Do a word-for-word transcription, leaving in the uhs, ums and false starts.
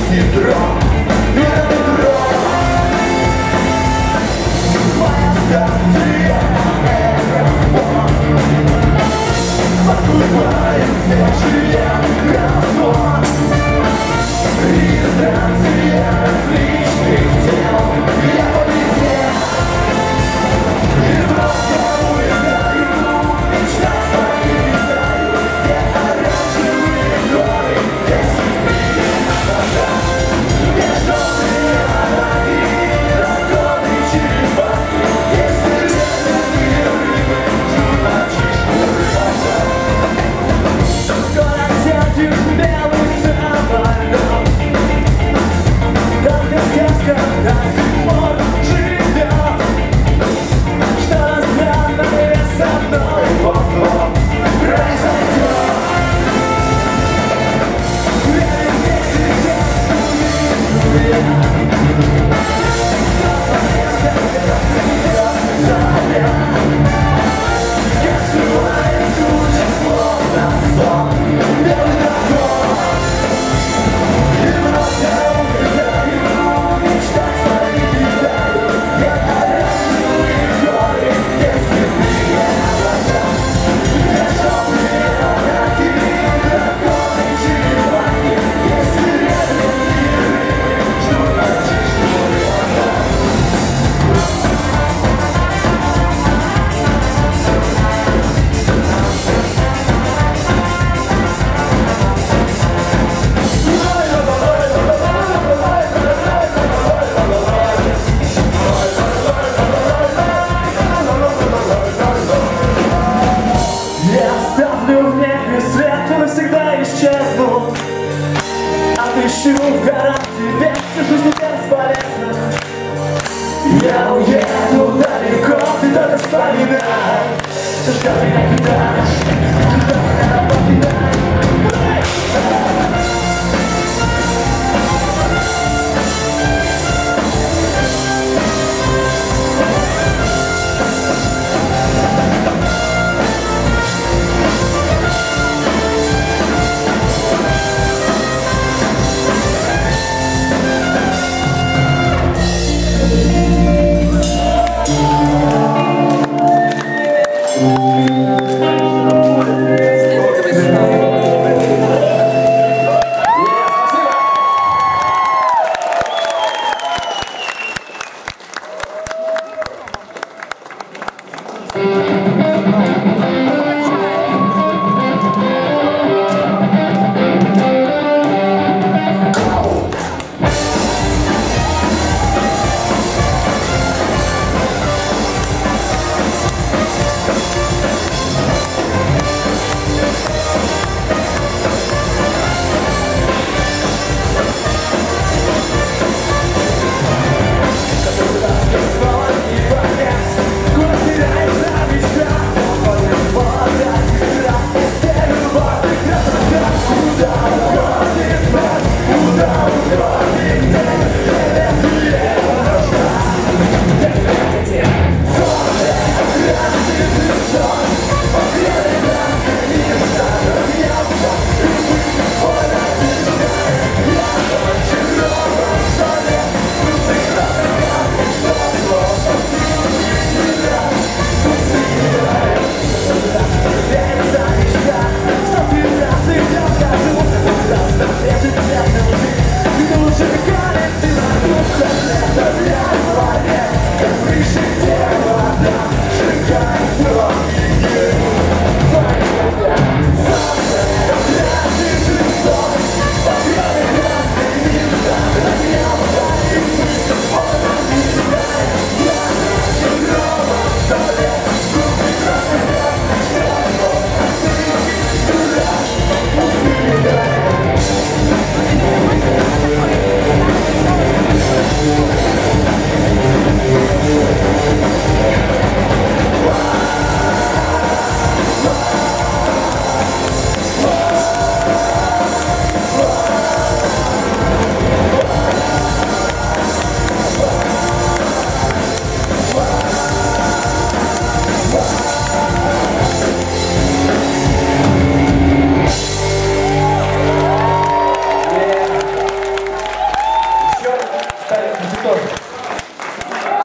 синдром, это метро. Моя станция аэропорт, покупает свежие красот. Регистрация различных тел. Я полетел и просто улетаю, мечта свои летаю, где оранжевые горы, где синие облака, где желтые араки, драконы, черепахи, где серебряные рыбы ждут мальчишку рыбака. Скоро сядет белый самолет, только сказка до сих пор живет, что странное со мной вот-вот произойдет. Верю, если чувствую я, что поездка придет заря. Я срываю тучи, словно сон, белый дракон, и много улетаю, мечта свои летаю, где оранжевые горы, где синие облака, где желтые араки, драконы, черепахи, где серебряные рыбы ждут мальчишку рыбака. Я оставлю в небе свет и навсегда исчезну. Отыщу в горах тебе всю жизнь бесполезно. Я уеду далеко, ты только вспоминай, что меня кидаешь.